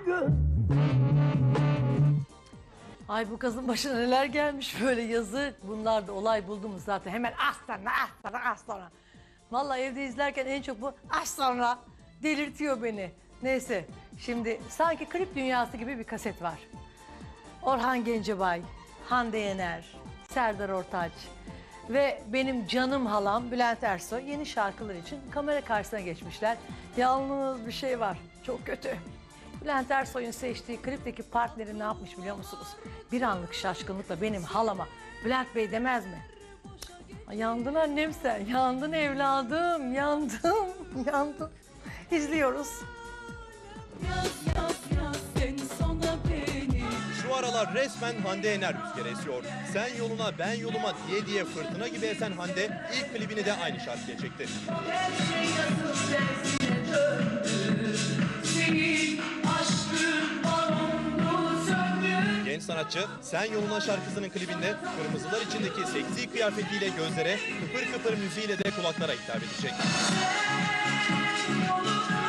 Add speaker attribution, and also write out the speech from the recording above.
Speaker 1: Ay bu kızın başına neler gelmiş böyle, yazık. Bunlar da olay buldu mu zaten hemen az sonra. Vallahi evde izlerken en çok bu az sonra delirtiyor beni. Neyse şimdi sanki klip dünyası gibi bir kaset var. Orhan Gencebay, Hande Yener, Serdar Ortaç ve benim canım halam Bülent Ersoy yeni şarkılar için kamera karşısına geçmişler. Yalnız bir şey var, çok kötü. Bülent Ersoy'un seçtiği klipteki partneri ne yapmış biliyor musunuz? Bir anlık şaşkınlıkla benim halama Bülent Bey demez mi? Ay, yandın annem sen, yandın evladım, yandım, yandım. İzliyoruz.
Speaker 2: Şu aralar resmen Hande Yener rüzgarı esiyor. Sen yoluna ben yoluma diye diye fırtına gibi esen Hande ilk klibini de aynı şarkıya çekti. Genç sanatçı Sen Yoluna şarkısının klibinde kırmızılar içindeki seksi kıyafetiyle gözlere, kıpır kıpır müziğiyle de kulaklara hitap edecek.